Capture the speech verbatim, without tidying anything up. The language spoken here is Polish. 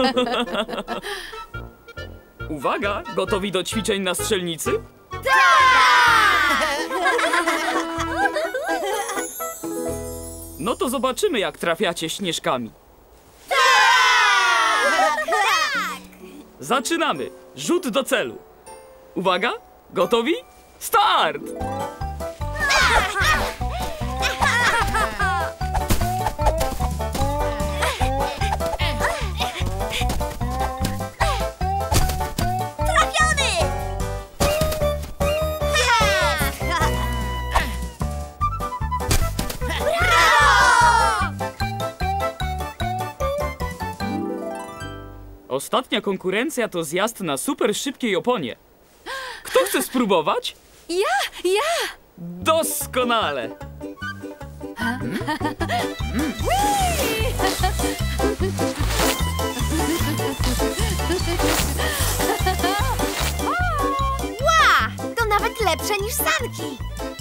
Uwaga, gotowi do ćwiczeń na strzelnicy? No to zobaczymy, jak trafiacie śnieżkami. Zaczynamy! Rzut do celu. Uwaga, gotowi? Start! Trafiony! Ostatnia konkurencja to zjazd na super szybkiej oponie. Kto chce spróbować? Ja, ja! Doskonale! Ła! To nawet lepsze niż sanki.